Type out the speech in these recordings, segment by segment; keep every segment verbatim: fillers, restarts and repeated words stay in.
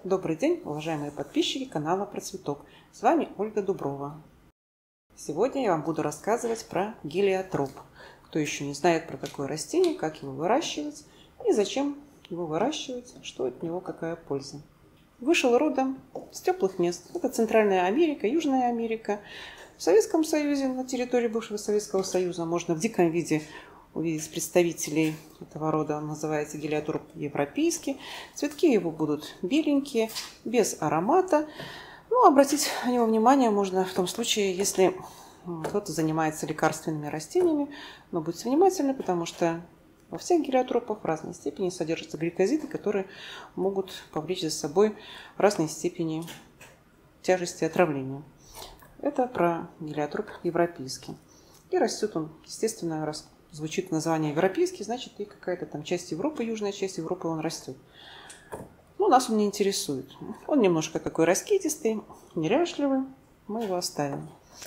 Добрый день, уважаемые подписчики канала Про Цветок. С вами Ольга Дуброва. Сегодня я вам буду рассказывать про гелиотроп. Кто еще не знает про такое растение, как его выращивать и зачем его выращивать, что от него какая польза. Вышел родом с теплых мест. Это Центральная Америка, Южная Америка. В Советском Союзе, на территории бывшего Советского Союза, можно в диком виде увидеть представителей этого рода. Он называется гелиотроп европейский. Цветки его будут беленькие, без аромата. Ну, обратить на него внимание можно в том случае, если кто-то занимается лекарственными растениями. Но будьте внимательны, потому что во всех гелиотропах в разной степени содержатся гликозиды, которые могут повлечь за собой разной степени тяжести отравления. Это про гелиотроп европейский. И растет он, естественно, растет. Звучит название европейский, значит, и какая-то там часть Европы, южная часть Европы он растет. Но нас он не интересует. Он немножко такой раскидистый, неряшливый. Мы его оставим.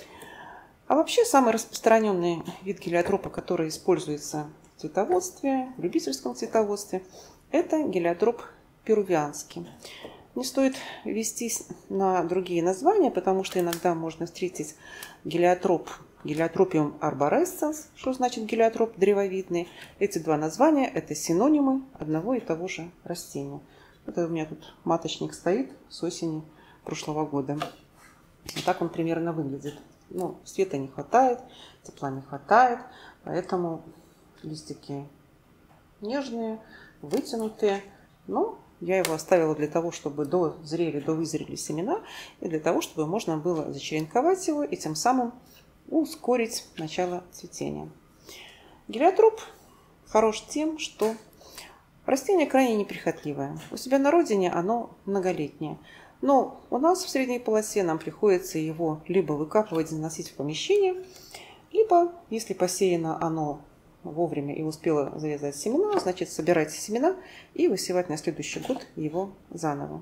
А вообще самый распространенный вид гелиотропа, который используется в цветоводстве, в любительском цветоводстве, это гелиотроп перувианский. Не стоит вестись на другие названия, потому что иногда можно встретить гелиотроп Гелиотропиум арборесценс, что значит гелиотроп древовидный. Эти два названия – это синонимы одного и того же растения. Это у меня тут маточник стоит с осени прошлого года. Вот так он примерно выглядит. Ну, света не хватает, тепла не хватает, поэтому листики нежные, вытянутые. Но я его оставила для того, чтобы дозрели, довызрели семена, и для того, чтобы можно было зачеренковать его и тем самым ускорить начало цветения. Гелиотроп хорош тем, что растение крайне неприхотливое. У себя на родине оно многолетнее. Но у нас в средней полосе нам приходится его либо выкапывать, заносить в помещение, либо, если посеяно оно вовремя и успело завязать семена, значит собирать семена и высевать на следующий год его заново.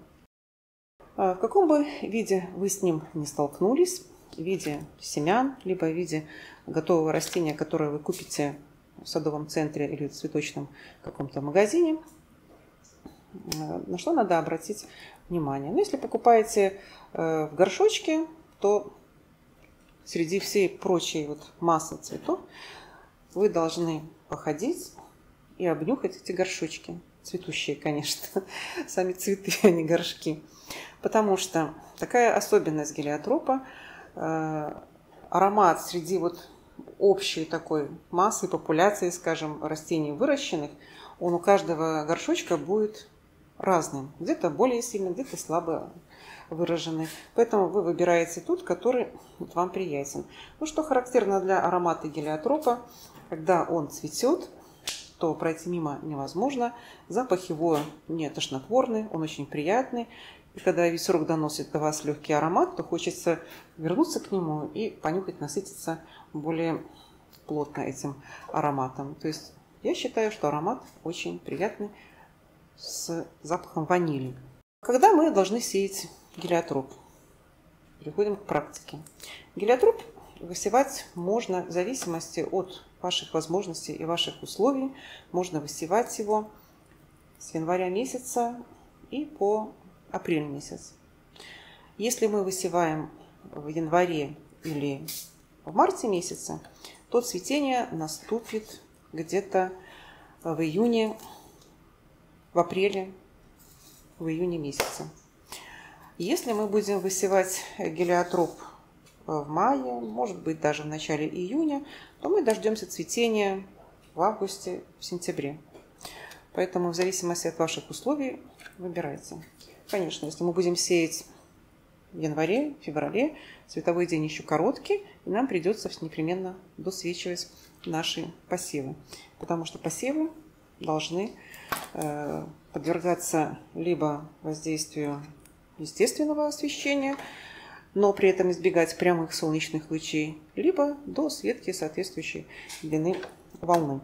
В каком бы виде вы с ним не столкнулись, в виде семян, либо в виде готового растения, которое вы купите в садовом центре или в цветочном каком-то магазине, на что надо обратить внимание. Но если покупаете в горшочке, то среди всей прочей вот массы цветов вы должны походить и обнюхать эти горшочки. Цветущие, конечно, сами цветы, а не горшки. Потому что такая особенность гелиотропа, аромат среди вот общей такой массы, популяции, скажем, растений выращенных, он у каждого горшочка будет разным. Где-то более сильный, где-то слабо выраженный. Поэтому вы выбираете тот, который вам приятен. Ну, что характерно для аромата гелиотропа, когда он цветет, то пройти мимо невозможно. Запах его не тошнотворный, он очень приятный. И когда весь срок доносит до вас легкий аромат, то хочется вернуться к нему и понюхать, насытиться более плотно этим ароматом. То есть я считаю, что аромат очень приятный, с запахом ванили. Когда мы должны сеять гелиотроп? Переходим к практике. Гелиотроп высевать можно в зависимости от ваших возможностей и ваших условий. Можно высевать его с января месяца и по апрель месяц. Если мы высеваем в январе или в марте месяце, то цветение наступит где-то в июне, в апреле, в июне месяце. Если мы будем высевать гелиотроп в мае, может быть даже в начале июня, то мы дождемся цветения в августе, в сентябре. Поэтому в зависимости от ваших условий выбирайте. Конечно, если мы будем сеять в январе, феврале, световой день еще короткий, и нам придется непременно досвечивать наши посевы. Потому что посевы должны э, подвергаться либо воздействию естественного освещения, но при этом избегать прямых солнечных лучей, либо до светки соответствующей длины волны.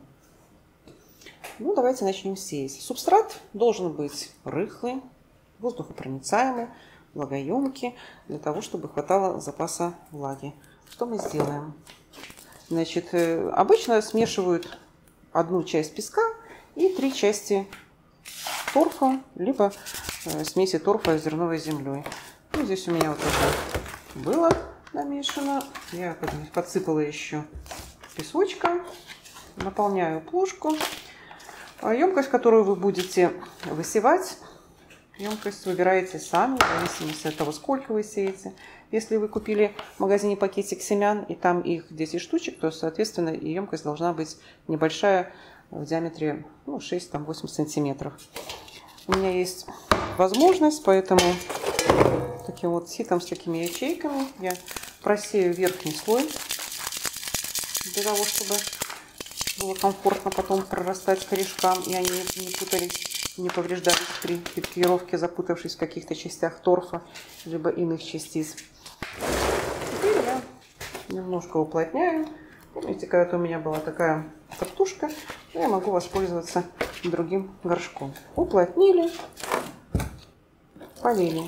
Ну, давайте начнем сеять. Субстрат должен быть рыхлый, воздухопроницаемый, влагоемкий, для того, чтобы хватало запаса влаги. Что мы сделаем? Значит, обычно смешивают одну часть песка и три части торфа, либо смеси торфа с зерновой землей. Ну, здесь у меня вот это было намешано. Я подсыпала еще песочком. Наполняю плошку. Емкость, которую вы будете высевать, емкость выбираете сами, в зависимости от того, сколько вы сеете. Если вы купили в магазине пакетик семян, и там их десять штучек, то, соответственно, емкость должна быть небольшая, в диаметре ну, шесть-восемь сантиметров. У меня есть возможность, поэтому таким вот ситом с такими ячейками я просею верхний слой, для того, чтобы было комфортно потом прорастать корешкам, и они не путались, не повреждались при пикировке, запутавшись в каких-то частях торфа, либо иных частиц. Теперь я немножко уплотняю. Помните, когда-то у меня была такая картушка, я могу воспользоваться другим горшком. Уплотнили, полили.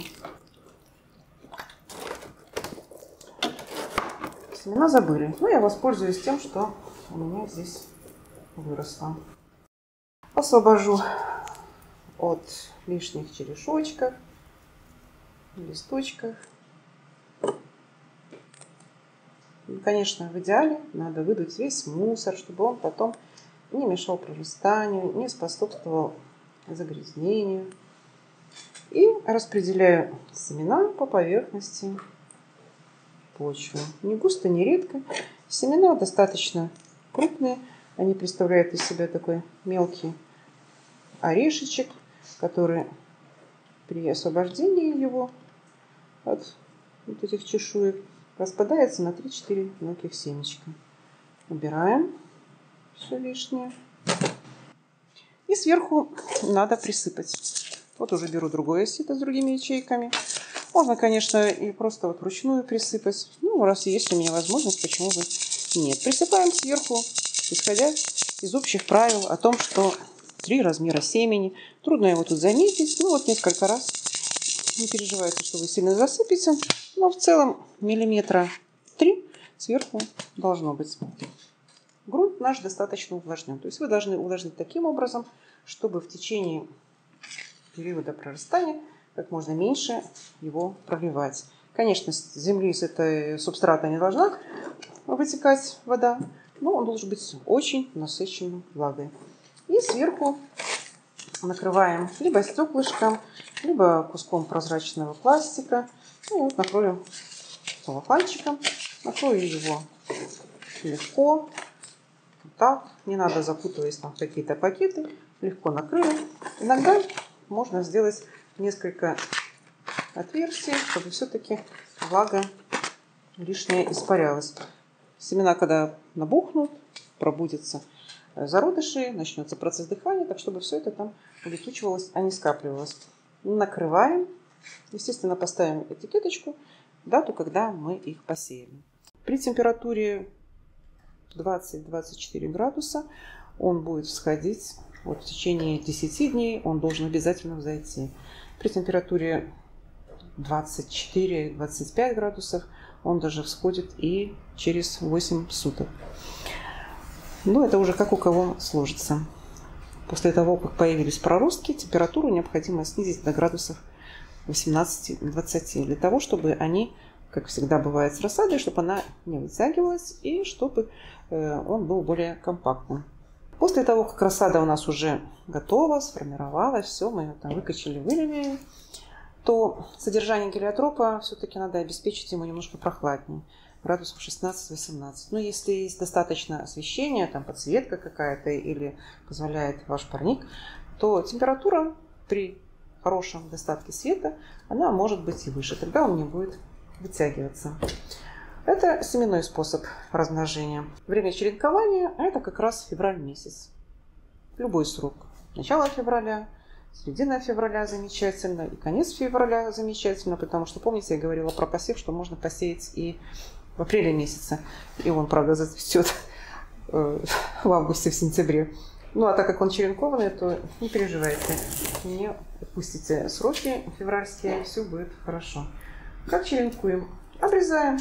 Семена забыли. Но я воспользуюсь тем, что у меня здесь выросло. Освобожу от лишних черешочков, листочков. И, конечно, в идеале надо выдуть весь мусор, чтобы он потом не мешал прорастанию, не способствовал загрязнению. И распределяю семена по поверхности почвы. Не густо, не редко. Семена достаточно крупные. Они представляют из себя такой мелкий орешечек, который при освобождении его от вот этих чешуек распадается на три-четыре мелких семечка. Убираем все лишнее. И сверху надо присыпать. Вот уже беру другое сито с другими ячейками. Можно, конечно, и просто вот вручную присыпать. Ну, раз есть у меня возможность, почему бы нет. Присыпаем сверху, исходя из общих правил о том, что три размера семени. Трудно его тут заметить. Ну, вот несколько раз. Не переживайте, что вы сильно засыпете. Но в целом миллиметра три сверху должно быть. Грунт наш достаточно увлажнен. То есть вы должны увлажнить таким образом, чтобы в течение периода прорастания как можно меньше его проливать. Конечно, с земли, с этой субстрата не должна вытекать вода, но он должен быть очень насыщенным влагой. И сверху накрываем либо стеклышком, либо куском прозрачного пластика. И вот накроем целлофанчиком. Накрою его легко. Вот так. Не надо запутываясь там в какие-то пакеты. Легко накрыли. Иногда можно сделать несколько отверстий, чтобы все-таки влага лишняя испарялась. Семена, когда набухнут, пробудятся зародыши, начнется процесс дыхания, так чтобы все это там улетучивалось, а не скапливалось. Накрываем. Естественно, поставим этикеточку, дату, когда мы их посеяли. При температуре двадцать-двадцать четыре градуса он будет всходить. Вот в течение десяти дней он должен обязательно взойти. При температуре двадцать четыре — двадцать пять градусов он даже всходит и через восемь суток. Но это уже как у кого сложится. После того, как появились проростки, температуру необходимо снизить до градусов восемнадцати-двадцати, для того, чтобы они, как всегда бывает с рассадой, чтобы она не вытягивалась и чтобы он был более компактным. После того, как рассада у нас уже готова, сформировалась, все, мы ее там выкачали, вылили, то содержание гелиотропа все-таки надо обеспечить ему немножко прохладнее, градусов шестнадцать-восемнадцать. Но если есть достаточно освещения, там подсветка какая-то или позволяет ваш парник, то температура при хорошем достатке света, она может быть и выше, тогда он не будет вытягиваться. Это семенной способ размножения. Время черенкования – это как раз февраль месяц. Любой срок. Начало февраля, середина февраля замечательно, и конец февраля замечательно, потому что, помните, я говорила про посев, что можно посеять и в апреле месяце. И он, правда, зацветет в августе, в сентябре. Ну, а так как он черенкованный, то не переживайте. Не упустите сроки февральские, все будет хорошо. Как черенкуем? Обрезаем.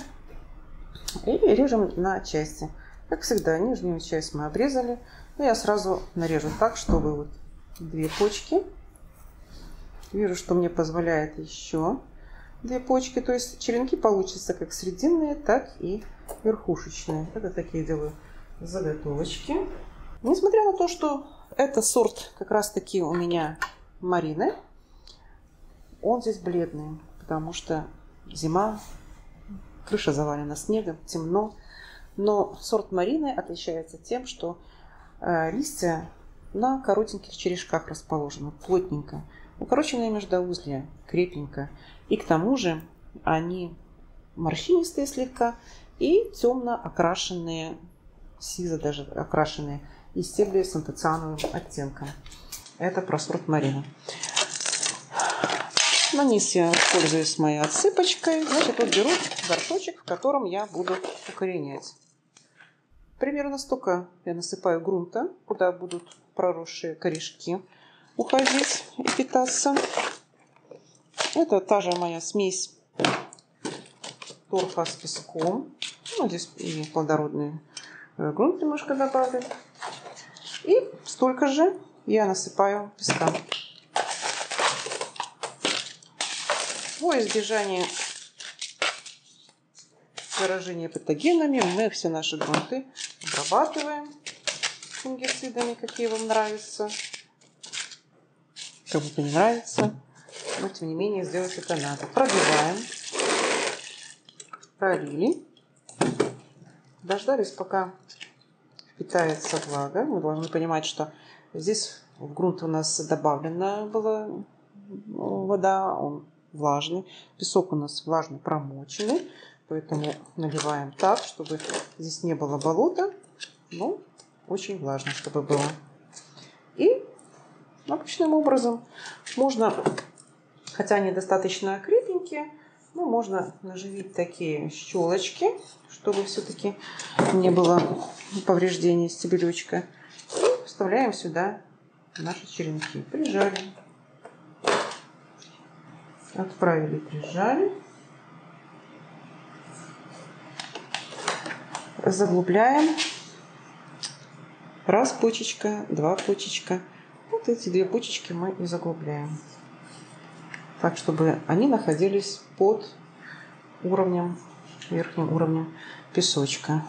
И режем на части. Как всегда, нижнюю часть мы обрезали. Но я сразу нарежу так, чтобы вот две почки Вижу, что мне позволяет еще две почки. То есть черенки получатся как срединные, так и верхушечные. Это такие делаю заготовочки. Несмотря на то, что это сорт как раз таки у меня Марины, он здесь бледный, потому что зима, крыша завалена снегом, темно. Но сорт Марины отличается тем, что э, листья на коротеньких черешках расположены, плотненько. Укороченные междоузлия, крепенько. И к тому же они морщинистые слегка и темно окрашенные, сизо даже окрашенные, и стебли с антоциановым оттенком. Это про сорт Марина. На низ я пользуюсь моей отсыпочкой. Значит, вот беру горшочек, в котором я буду укоренять. Примерно столько я насыпаю грунта, куда будут проросшие корешки уходить и питаться. Это та же моя смесь торфа с песком. Ну, здесь и плодородный грунт немножко добавлю. И столько же я насыпаю песка. Во избежание заражения патогенами мы все наши грунты обрабатываем фунгицидами, какие вам нравятся. Кому-то не нравится, но тем не менее сделать это надо. Пробиваем. Пролили. Дождались, пока впитается влага. Мы должны понимать, что здесь в грунт у нас добавлена была вода, он влажный. Песок у нас влажный, промоченный. Поэтому наливаем так, чтобы здесь не было болота, но очень влажно, чтобы было. И обычным образом можно, хотя они достаточно крепенькие, но можно наживить такие щелочки, чтобы все-таки не было повреждений стебелечка. И вставляем сюда наши черенки. Прижали. Отправили, прижали. Заглубляем. Раз почечка, два почечка. Вот эти две почечки мы и заглубляем. Так, чтобы они находились под уровнем, верхним уровнем песочка.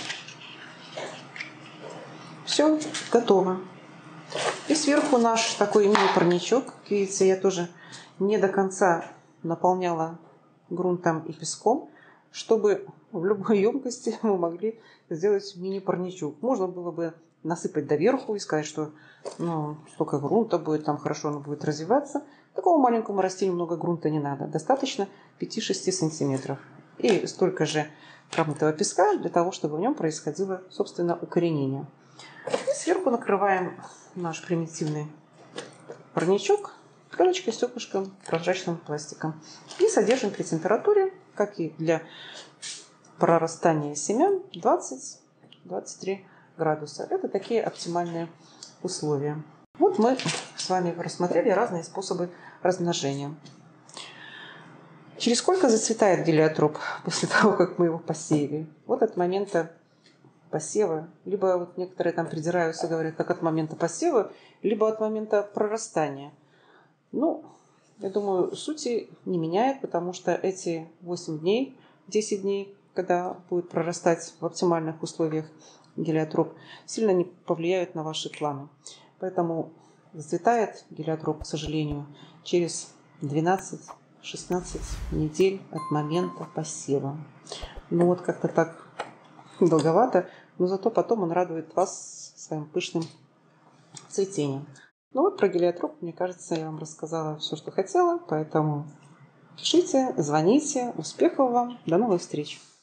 Все, готово. И сверху наш такой мини-парничок. Как видите, я тоже не до конца наполняла грунтом и песком, чтобы в любой емкости мы могли сделать мини-парничок. Можно было бы насыпать доверху и сказать, что ну, столько грунта будет, там хорошо оно будет развиваться. Такому маленькому растению много грунта не надо. Достаточно пяти-шести сантиметров. И столько же промытого песка для того, чтобы в нем происходило, собственно, укоренение. И сверху накрываем наш примитивный парничок пленочкой, стеклышком, прозрачным пластиком. И содержим при температуре, как и для прорастания семян, двадцать-двадцать три градуса. Это такие оптимальные условия. Вот мы с вами рассмотрели разные способы размножения. Через сколько зацветает гелиотроп после того, как мы его посеяли? Вот от момента посева, либо вот некоторые там придираются, говорят, как от момента посева, либо от момента прорастания. Ну, я думаю, сути не меняет, потому что эти восемь дней, десять дней, когда будет прорастать в оптимальных условиях гелиотроп, сильно не повлияют на ваши планы. Поэтому зацветает гелиотроп, к сожалению, через двенадцать-шестнадцать недель от момента посева. Ну вот как-то так долговато, но зато потом он радует вас своим пышным цветением. Ну вот про гелиотроп, мне кажется, я вам рассказала все, что хотела, поэтому пишите, звоните, успехов вам, до новых встреч!